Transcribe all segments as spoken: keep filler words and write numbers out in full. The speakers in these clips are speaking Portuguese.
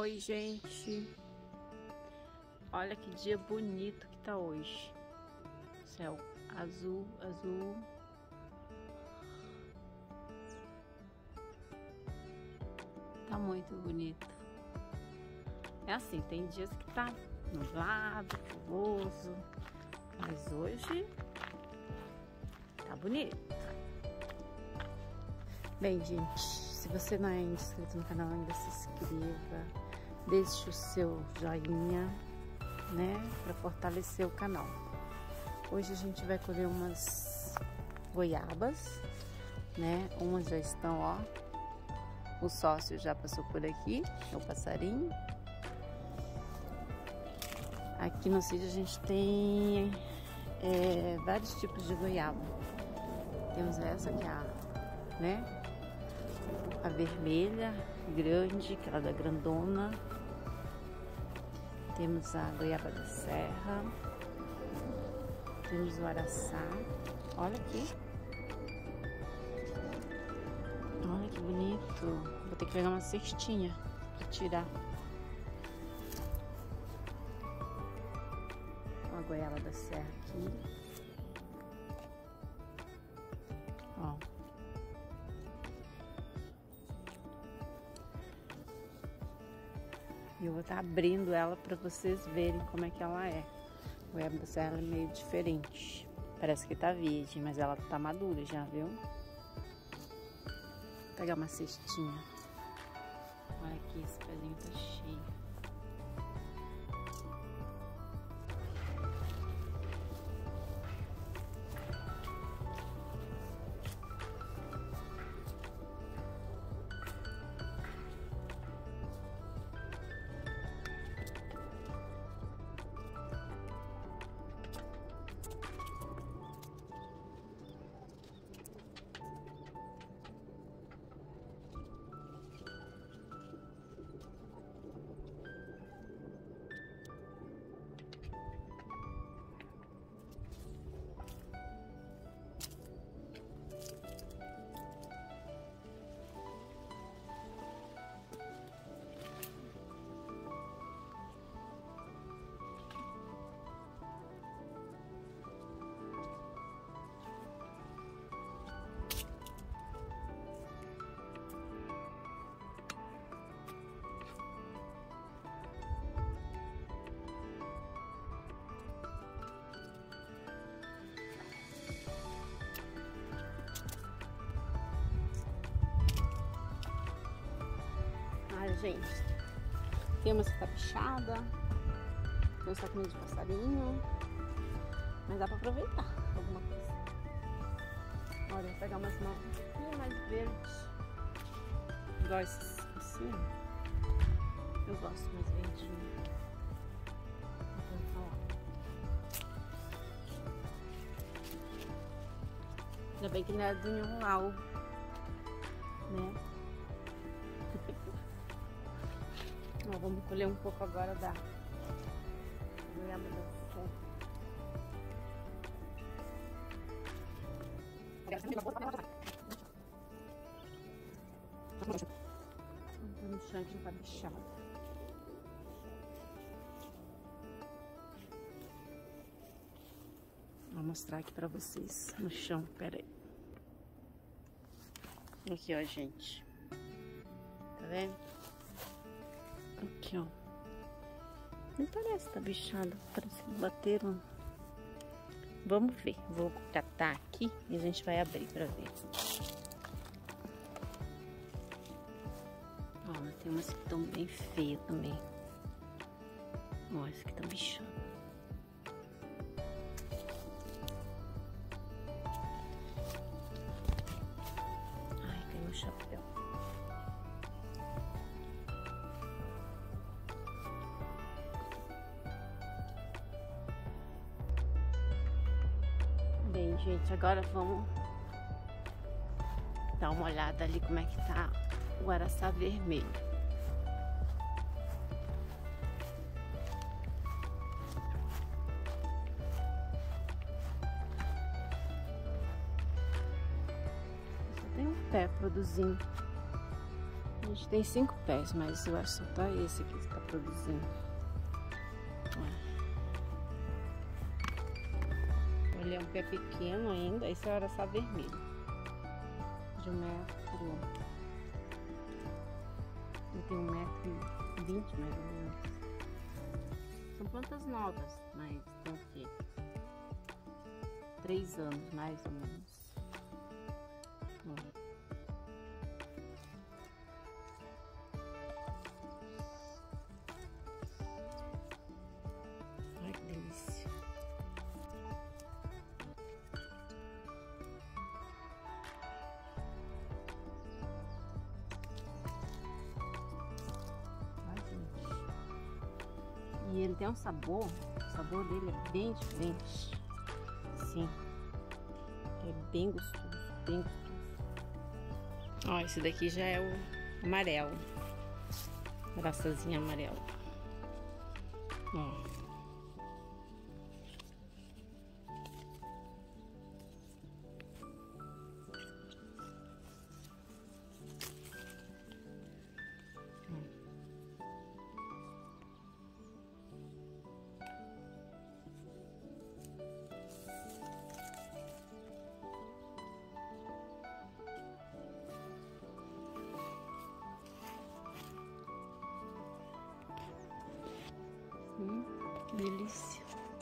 Oi, gente. Olha que dia bonito que tá hoje. Céu azul, azul. Tá muito bonito. É assim, tem dias que tá nublado, chuvoso, mas hoje tá bonito. Bem, gente, se você não é inscrito no canal ainda, se inscreva, deixe o seu joinha, né, para fortalecer o canal. Hoje a gente vai colher umas goiabas, né, umas já estão, ó, o sócio já passou por aqui, é o passarinho. Aqui no sítio a gente tem é, vários tipos de goiaba. Temos essa que é a, né, a vermelha, grande, aquela da grandona. Temos a goiaba da serra. Temos o araçá. Olha aqui. Olha que bonito. Vou ter que pegar uma cestinha para tirar. A goiaba da serra aqui. Ó. E eu vou estar abrindo ela para vocês verem como é que ela é. A goiaba da serra é meio diferente. Parece que tá virgem, mas ela tá madura já, viu? Vou pegar uma cestinha. Olha aqui, esse pezinho tá cheio. Ai, gente, tem umas caprichada, tem um saquinho de passarinho, mas dá pra aproveitar alguma coisa. Olha, vou pegar umas novas um pouquinho mais verdes, igual esses assim. Eu gosto mais verdinho. Ainda bem que não é do nenhum lau, né? Ó, vamos colher um pouco agora da goiaba da serra. Tá no chão que não tá bichado. Vou mostrar aqui pra vocês no chão, pera aí. Aqui, ó, gente. Tá vendo? Aqui, ó. Não parece que tá bichado. Parece que bateram. Vamos ver. Vou catar aqui e a gente vai abrir pra ver. Ó, mas tem umas que estão bem feias também. Ó, essa aqui tá bichando. Ai, caiu o chapéu. Bem, gente, agora vamos dar uma olhada ali como é que tá o araçá vermelho. Só tem um pé produzindo. A gente tem cinco pés, mas eu acho que só tá esse aqui que está produzindo. Ele é um pé pequeno ainda, esse era só vermelho. De um metro. Ele tem um metro e vinte mais ou menos. São plantas novas, mas tem o quê? Três anos mais ou menos. Bom. Ai, que delícia. E ele tem um sabor, o sabor dele é bem diferente. Sim, é bem gostoso, bem gostoso. Ó, esse daqui já é o amarelo, braçazinha amarela. Ó. Hum, que delícia.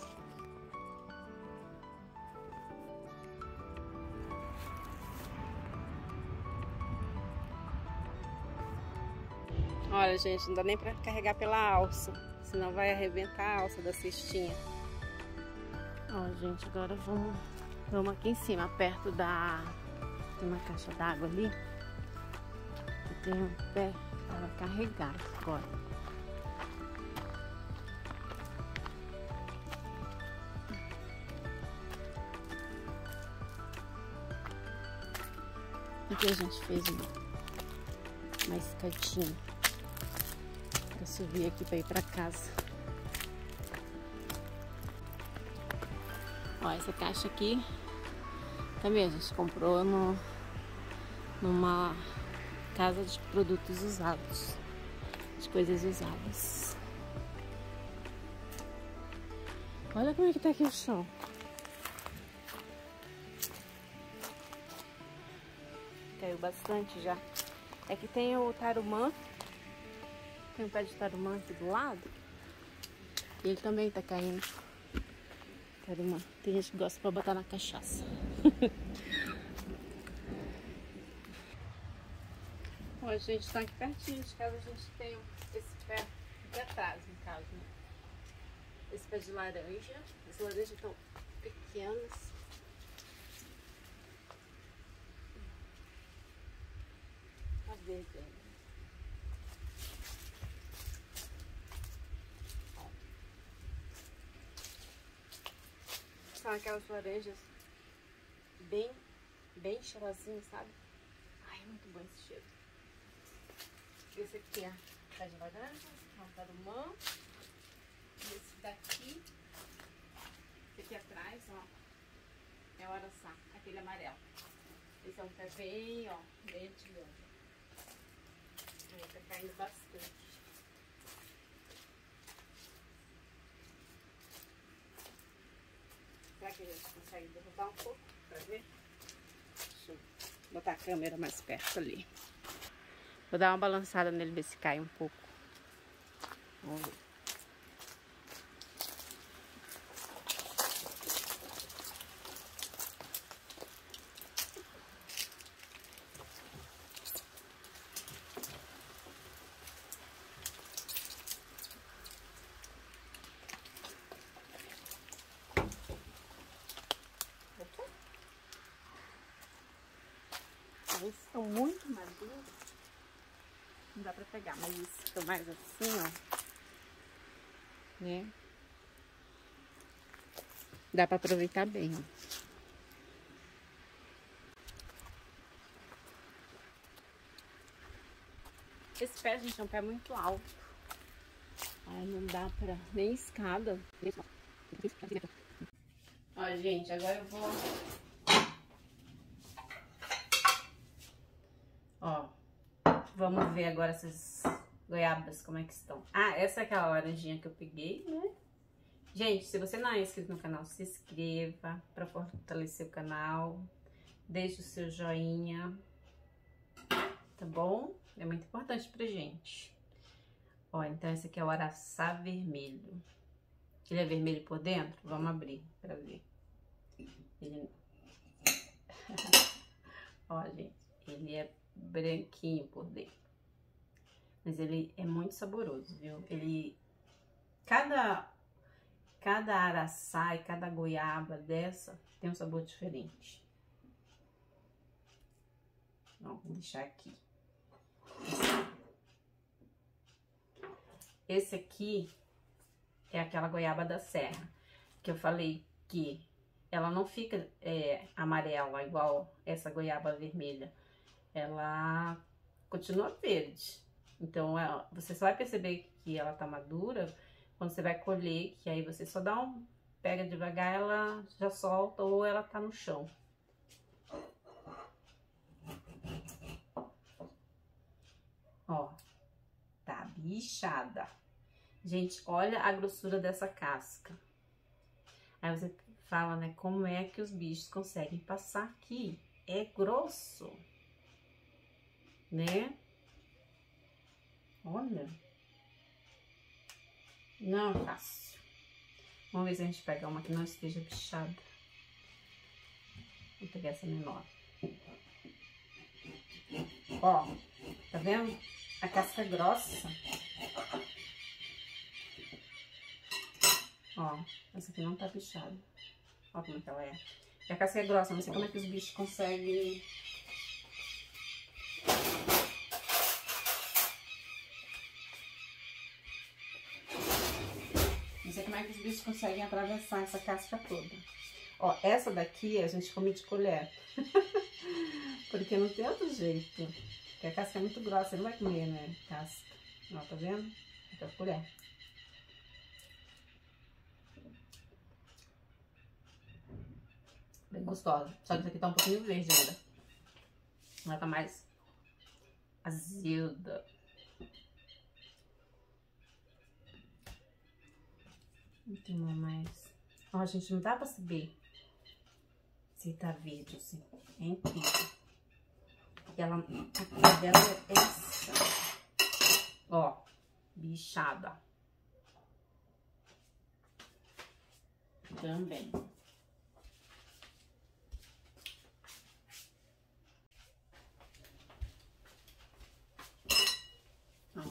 Olha, gente, não dá nem pra carregar pela alça, senão vai arrebentar a alça da cestinha. Ó, gente, agora vamos, vamos aqui em cima, perto da... Tem uma caixa d'água ali, que tem um pé para carregar agora. Aqui a gente fez uma, uma escadinha para subir aqui para ir para casa. Ó, essa caixa aqui também a gente comprou no, numa casa de produtos usados, de coisas usadas. Olha como é que tá aqui o chão. Caiu bastante já. É que tem o tarumã. Tem um pé de tarumã aqui do lado. E ele também tá caindo. Tarumã. Tem gente que gosta pra botar na cachaça. Ó, gente, tá aqui pertinho de casa. A gente tem esse pé aqui atrás, no caso, né? Esse pé de laranja. As laranjas estão pequenas. Verde. São aquelas laranjas bem, bem cheirosinhas, sabe? Ai, é muito bom esse cheiro. Esse aqui é pé de laranja, é um tarumã. Esse daqui, esse aqui atrás, ó, é o araçá, aquele amarelo. Esse é um pé bem, ó, bem antigo. Aí tá caindo bastante. Será que a gente consegue derrubar um pouco pra ver? Deixa eu botar a câmera mais perto ali. Vou dar uma balançada nele, ver se cai um pouco. Vamos ver. Esses estão muito maduros, não dá pra pegar, mas esses estão mais assim, ó, né? Dá pra aproveitar bem, ó. Esse pé, gente, é um pé muito alto. Aí não dá pra nem escada. Ó, gente, agora eu vou... Ó, Vamos ver agora essas goiabas, como é que estão. Ah, essa é aquela laranjinha que eu peguei, né? Gente, se você não é inscrito no canal, se inscreva para fortalecer o canal. Deixe o seu joinha, tá bom? É muito importante pra gente. Ó, então esse aqui é o araçá vermelho. Ele é vermelho por dentro? Vamos abrir pra ver. Ele... Ó, gente, ele é branquinho por dentro. Mas ele é muito saboroso, viu? Ele... Cada... Cada araçá e cada goiaba dessa tem um sabor diferente. Ó, vou deixar aqui. Esse aqui é aquela goiaba da serra, que eu falei que ela não fica é, amarela igual essa goiaba vermelha. Ela continua verde. Então, ela, você só vai perceber que ela tá madura quando você vai colher, que aí você só dá um... Pega devagar, ela já solta ou ela tá no chão. Ó, tá bichada. Gente, olha a grossura dessa casca. Aí você fala, né, como é que os bichos conseguem passar aqui? É grosso, né? Olha. Não é fácil. Vamos ver se a gente pega uma que não esteja bichada. Vou pegar essa menor. Ó, tá vendo? A casca grossa. Ó, essa aqui não tá bichada. Ó como é que ela é. E a casca é grossa, não sei como é que os bichos conseguem... Não sei como é que os bichos conseguem atravessar essa casca toda. Ó, essa daqui a gente come de colher. Porque não tem outro jeito. Porque a casca é muito grossa, você não vai comer, né? Casca. Ó, tá vendo? Fica a colher. Bem gostosa. Só que essa aqui tá um pouquinho verde ainda. Ela tá mais azeda. Não tem uma mais. Ó, gente, não dá pra saber se tá verde assim. É incrível. Ela, a cor dela é essa. Ó, bichada. Também. Ó.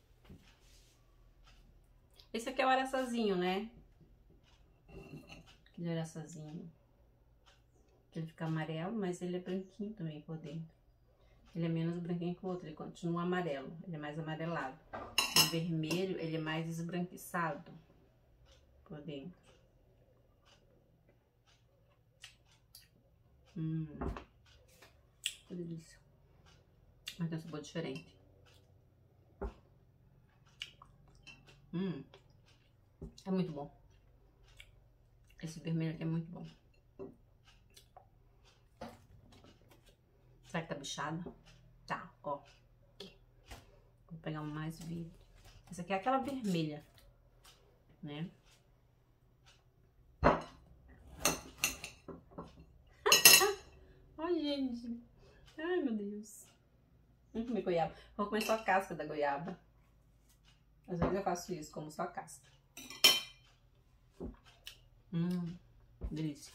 Esse aqui é o araçazinho, né? Aquele araçazinho. Ele fica amarelo, mas ele é branquinho também por dentro. Ele é menos branquinho que o outro, ele continua amarelo, ele é mais amarelado. O vermelho, ele é mais esbranquiçado por dentro. Hum, que delícia. Mas tem um sabor diferente. Hum, é muito bom. Esse vermelho aqui é muito bom. Será que tá bichada? Tá, ó. Aqui. Vou pegar uma mais verde. Essa aqui é aquela vermelha, né? Ai, gente. Ai, meu Deus. Vamos comer goiaba. Vou comer só a casca da goiaba. Às vezes eu faço isso, como só a casca. Hum, delícia.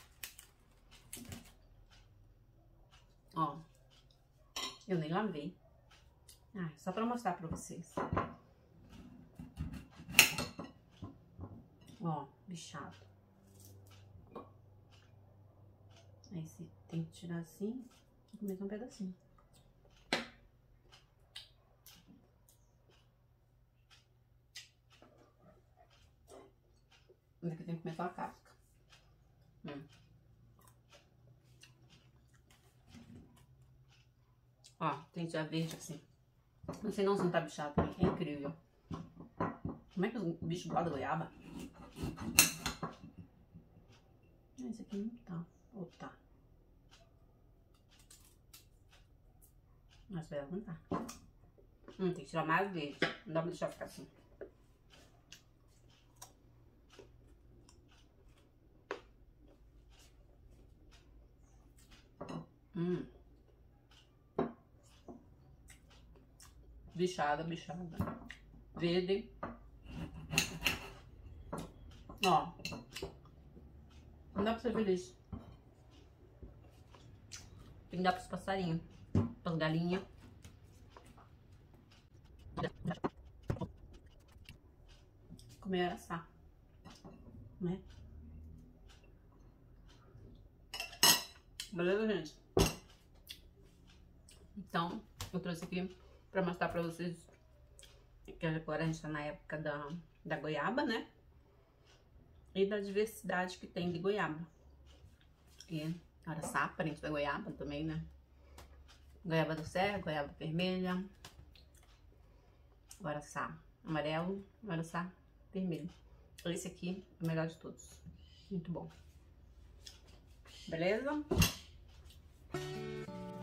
Ó. Eu nem lavei. Ah, só pra mostrar pra vocês. Ó, bichado. Aí você tem que tirar assim e comer um pedacinho. Mas aqui tem que comer só a casca. Hum. Ó, tem já verde assim. Não sei não se não tá bichado também. É incrível. Como é que os bichos gostam da goiaba? Ah, esse aqui não tá. Ou tá? Mas ela não tá. Hum, tem que tirar mais leite. Não dá pra deixar ficar assim. Hum. Bichada, bichada. Verde. Ó. Não dá pra ser feliz. Tem que dar pros passarinhos. Pras galinhas. Comer assar. Né? Beleza, gente? Então, eu trouxe aqui pra mostrar pra vocês que agora a gente tá na época da, da goiaba, né? E da diversidade que tem de goiaba. E araçá, parente da goiaba também, né? Goiaba do céu, goiaba vermelha. O araçá amarelo, o araçá vermelho. Esse aqui é o melhor de todos. Muito bom. Beleza?